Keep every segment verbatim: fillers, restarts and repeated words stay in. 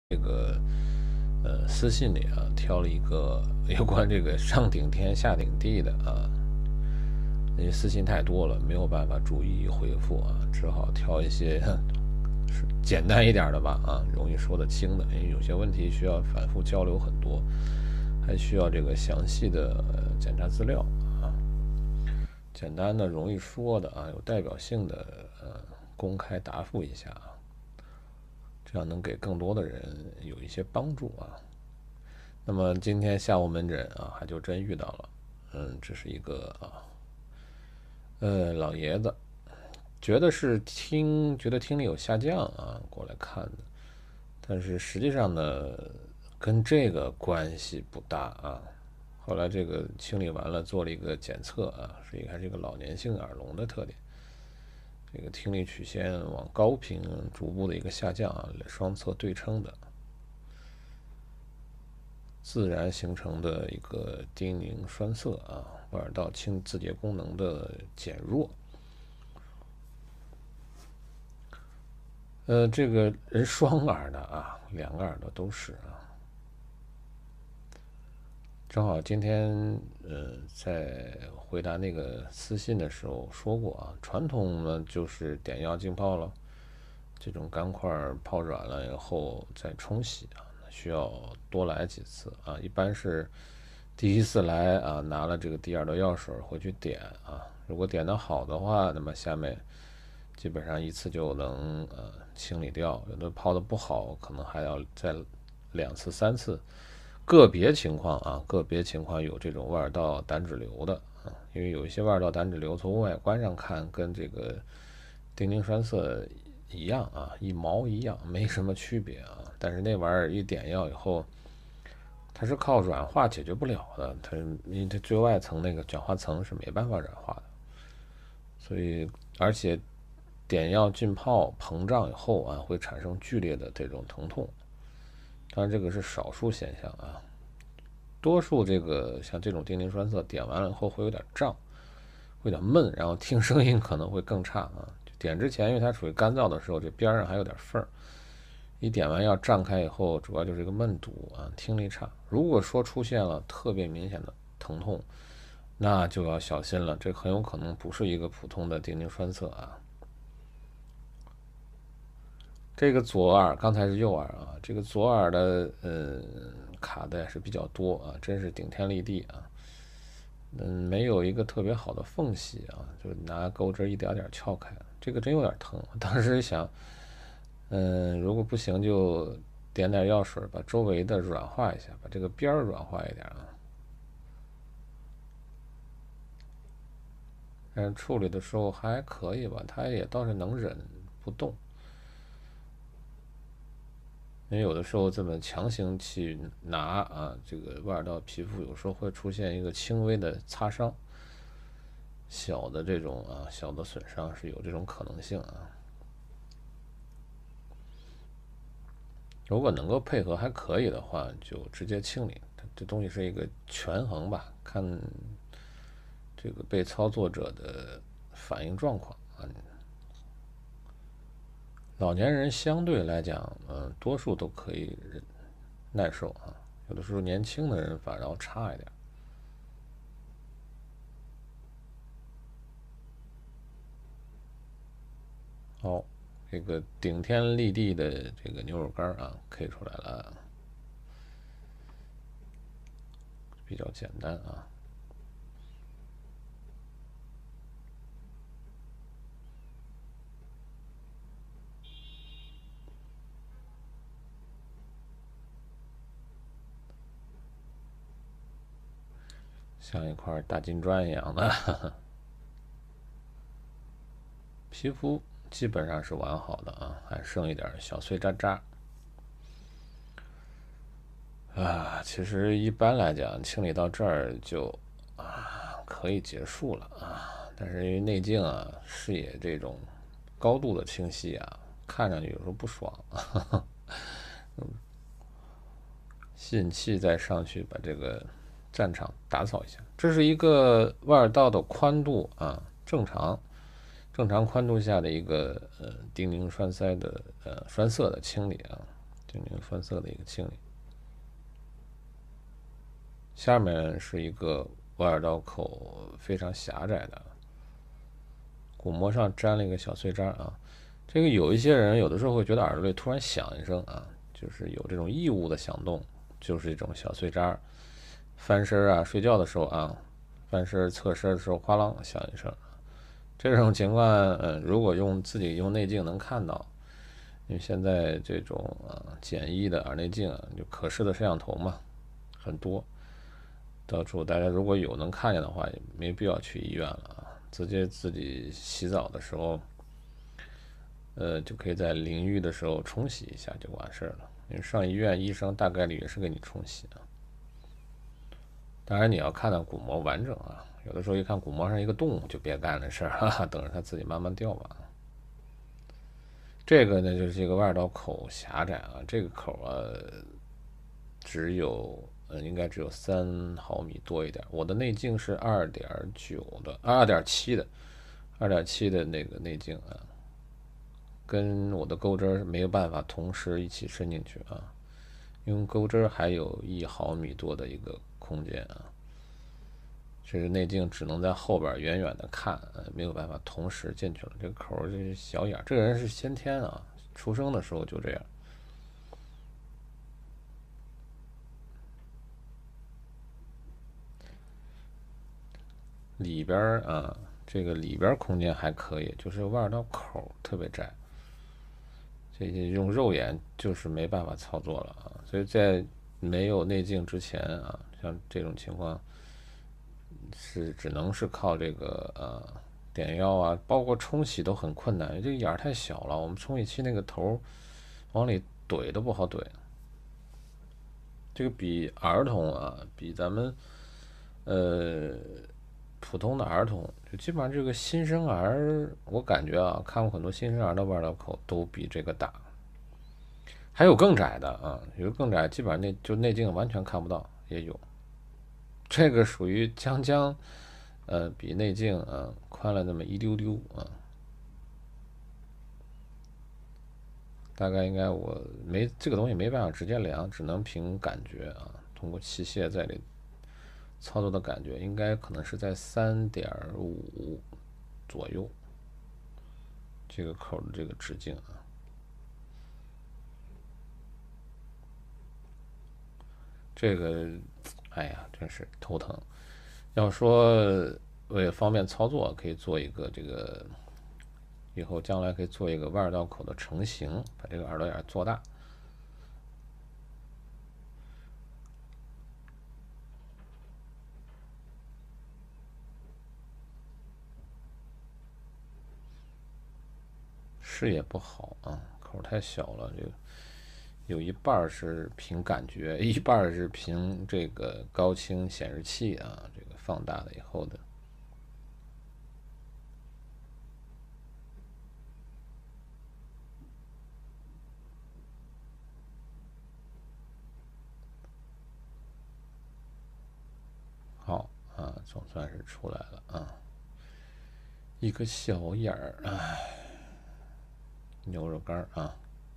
这个呃私信里啊挑了一个有关这个上顶天下顶地的啊，因为私信太多了，没有办法逐一回复啊，只好挑一些简单一点的吧啊，容易说得清的，因为有些问题需要反复交流很多，还需要这个详细的、呃、检查资料啊。简单的、容易说的啊，有代表性的呃，公开答复一下啊。这样能给更多的人有一些帮助啊。那么今天下午门诊啊，还就真遇到了，嗯，这是一个啊，呃，老爷子，觉得是听觉得听力有下降啊，过来看的，但是实际上呢，跟这个关系不大啊。后来这个清理完了，做了一个检测啊，是一个还是一个老年性耳聋的特点。这个听力曲线往高频逐步的一个下降啊，双侧对称的，自然形成的一个叮咛栓塞啊，外耳道清自洁功能的减弱。呃，这个人双耳的啊，两个耳朵都是啊。正好今天呃在回答那个私信的时候说过啊，传统呢就是点药浸泡了。这种干块泡软了以后再冲洗啊，需要多来几次啊。一般是第一次来啊，拿了这个低耳朵药水回去点啊。如果点得好的话，那么下面基本上一次就能呃清理掉。有的泡的不好，可能还要再两次、三次。个别情况啊，个别情况有这种外耳道胆脂瘤的啊，因为有一些外耳道胆脂瘤从外观上看跟这个叮咛栓塞一样啊，一毛一样，没什么区别啊。但是那玩意儿一点药以后，它是靠软化解决不了的，它因为它最外层那个角化层是没办法软化的，所以而且点药浸泡膨胀以后啊，会产生剧烈的这种疼痛。当然这个是少数现象啊，多数这个像这种叮咛栓塞点完了以后会有点胀，会有点闷，然后听声音可能会更差啊。点之前，因为它属于干燥的时候，这边上还有点缝儿。一点完药胀开以后，主要就是一个闷堵啊，听力差。如果说出现了特别明显的疼痛，那就要小心了，这很有可能不是一个普通的叮咛栓塞啊。这个左耳刚才是右耳啊，这个左耳的呃卡的也是比较多啊，真是顶天立地啊。嗯，没有一个特别好的缝隙啊，就拿钩针一点点撬开，这个真有点疼。当时想，嗯，如果不行就点点药水，把周围的软化一下，把这个边儿软化一点啊。但是处理的时候还可以吧，他也倒是能忍不动。因为有的时候这么强行去拿啊，这个外耳道皮肤有时候会出现一个轻微的擦伤，小的这种啊小的损伤是有这种可能性啊。如果能够配合还可以的话，就直接清理。这东西是一个权衡吧，看这个被操作者的反应状况啊。老年人相对来讲，嗯，多数都可以耐受啊，有的时候年轻的人反而要差一点。好，这个顶天立地的这个牛肉干啊，K 出来了，比较简单啊。像一块大金砖一样的皮肤，基本上是完好的啊，还剩一点小碎渣渣啊。其实一般来讲，清理到这儿就啊可以结束了啊。但是因为内镜啊，视野这种高度的清晰啊，看上去有时候不爽。吸引器再上去把这个战场打扫一下。这是一个外耳道的宽度啊，正常正常宽度下的一个呃叮咛栓塞的呃栓塞的清理啊， 精灵栓塞的一个清理。下面是一个外耳道口非常狭窄的，鼓膜上粘了一个小碎渣啊。这个有一些人有的时候会觉得耳朵里突然响一声啊，就是有这种异物的响动，就是这种小碎渣。翻身啊，睡觉的时候啊，翻身侧身的时候哗啷响一声。这种情况，嗯，如果用自己用内镜能看到，因为现在这种啊简易的耳内镜啊，就可视的摄像头嘛，很多，到处大家如果有能看见的话，也没必要去医院了啊，直接自己洗澡的时候，呃，就可以在淋浴的时候冲洗一下就完事了。因为上医院医生大概率也是给你冲洗啊。当然你要看到鼓膜完整啊，有的时候一看鼓膜上一个洞就别干这事儿，哈哈，等着它自己慢慢掉吧。这个呢就是这个外耳道口狭窄啊，这个口啊只有呃应该只有三毫米多一点。我的内镜是二点九的，二点七的，二点七的那个内镜啊，跟我的钩针没有办法同时一起伸进去啊，因为钩针还有一毫米多的一个空间啊。这个内镜只能在后边远远的看，没有办法同时进去了。这个口这是小眼，这个人是先天啊，出生的时候就这样。里边啊，这个里边空间还可以，就是外耳道口特别窄，这些用肉眼就是没办法操作了啊。所以在没有内镜之前啊，像这种情况是只能是靠这个呃点药啊，包括冲洗都很困难，因为这个眼儿太小了，我们冲洗器那个头往里怼都不好怼。这个比儿童啊，比咱们呃普通的儿童，就基本上这个新生儿，我感觉啊，看过很多新生儿的外耳道口都比这个大。还有更窄的啊，有更窄，基本上内就内镜完全看不到，也有。这个属于将将，呃，比内镜啊宽了那么一丢丢啊。大概应该我没这个东西没办法直接量，只能凭感觉啊，通过器械在里操作的感觉，应该可能是在三点五左右。这个口的这个直径啊，这个，哎呀，真是头疼。要说为了方便操作，可以做一个这个，以后将来可以做一个外耳道口的成型，把这个耳朵眼做大。视野不好啊，口太小了，就有一半是凭感觉，一半是凭这个高清显示器啊，这个放大了以后的。好啊，总算是出来了啊，一个小眼儿，哎，牛肉干啊，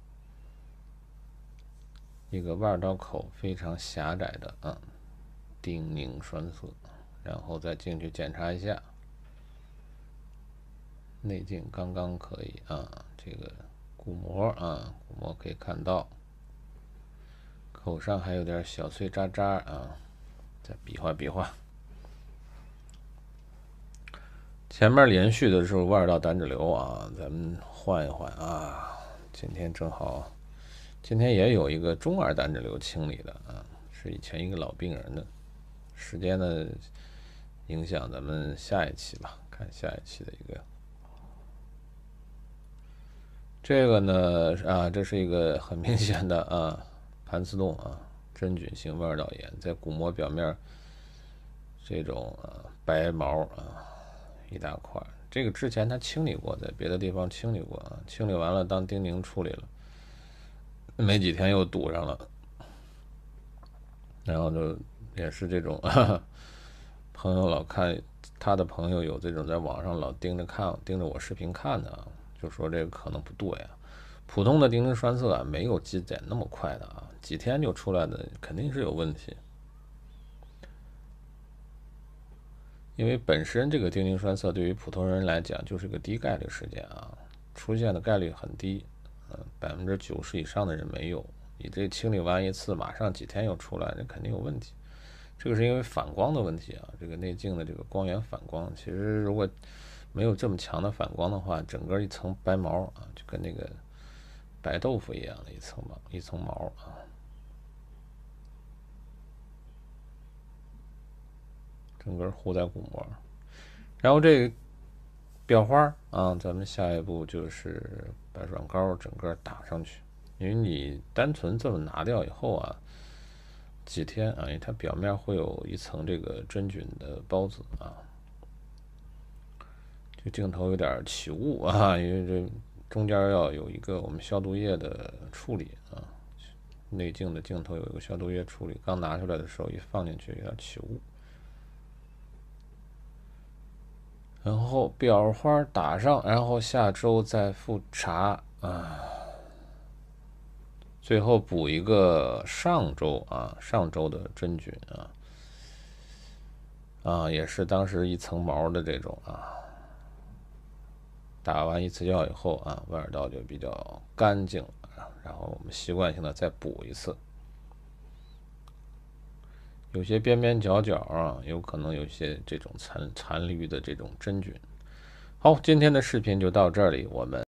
一个外耳道口非常狭窄的啊，丁宁栓塞，然后再进去检查一下，内镜刚刚可以啊，这个鼓膜啊，鼓膜可以看到，口上还有点小碎渣渣啊，再比划比划。前面连续的时候外耳道胆脂瘤啊，咱们换一换啊。今天正好，今天也有一个中耳胆脂瘤清理的啊，是以前一个老病人的。时间的影响，咱们下一期吧，看下一期的一个。这个呢啊，这是一个很明显的啊盘丝洞啊，真菌性外耳道炎，在鼓膜表面这种啊白毛啊。一大块，这个之前他清理过，在别的地方清理过啊，清理完了当丁宁处理了，没几天又堵上了，然后就也是这种啊，朋友老看他的朋友有这种在网上老盯着看，盯着我视频看的啊，就说这个可能不对啊， 普通的丁丁栓塞啊，没有肌检那么快的啊，几天就出来的肯定是有问题。因为本身这个丁丁栓塞对于普通人来讲就是个低概率事件啊，出现的概率很低，嗯，百分之九十以上的人没有。你这清理完一次，马上几天又出来，这肯定有问题。这个是因为反光的问题啊，这个内镜的这个光源反光，其实如果没有这么强的反光的话，整个一层白毛啊，就跟那个白豆腐一样的一层毛一层毛啊。整个糊在鼓膜，然后这个裱花啊，咱们下一步就是把软膏整个打上去。因为你单纯这么拿掉以后啊，几天啊，因为它表面会有一层这个真菌的孢子啊，这镜头有点起雾啊，因为这中间要有一个我们消毒液的处理啊，内镜的镜头有一个消毒液处理，刚拿出来的时候一放进去有点起雾。然后裱花打上，然后下周再复查啊，最后补一个上周啊上周的真菌啊啊，也是当时一层毛的这种啊，打完一次药以后啊，外耳道就比较干净了，然后我们习惯性的再补一次。有些边边角角啊，有可能有些这种残残余的这种真菌。好，今天的视频就到这里，我们。